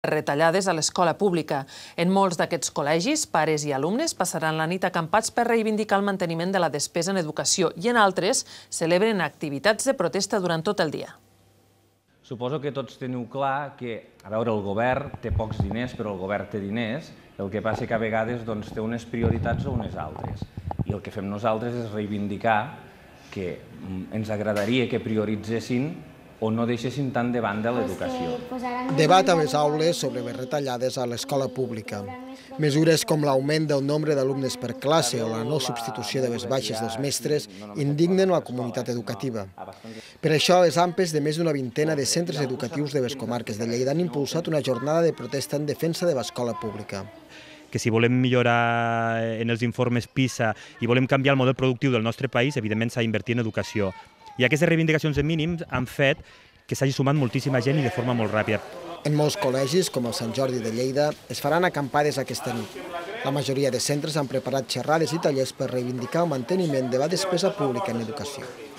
retallades a l'escola pública. En molts d'aquests col·legis, pares i alumnes passaran la nit acampats per reivindicar el manteniment de la despesa en educació i en altres celebren activitats de protesta durant tot el dia. Suposo que tots teniu clar que, a veure, el govern té pocs diners, però el govern té diners. El que passa que a vegades té unes prioritats o unes altres. I el que fem nosaltres és reivindicar que ens agradaria que prioritzessin o no deixessin tant de banda l'educació. Debat a les aules sobre les retallades a l'escola pública. Mesures com l'augment del nombre d'alumnes per classe o la no substitució de les baixes dels mestres indignen la comunitat educativa. Per això, les AMPEs de més d'una vintena de centres educatius de les comarques de Lleida han impulsat una jornada de protesta en defensa de l'escola pública. Que si volem millorar en els informes PISA i volem canviar el model productiu del nostre país, evidentment s'ha d'invertir en educació. I aquestes reivindicacions de mínims han fet que s'hagi sumat moltíssima gent i de forma molt ràpida. En molts col·legis, com el Sant Jordi de Lleida, es faran acampades aquesta nit. La majoria de centres han preparat xerrades i tallers per reivindicar el manteniment de la despesa pública en educació.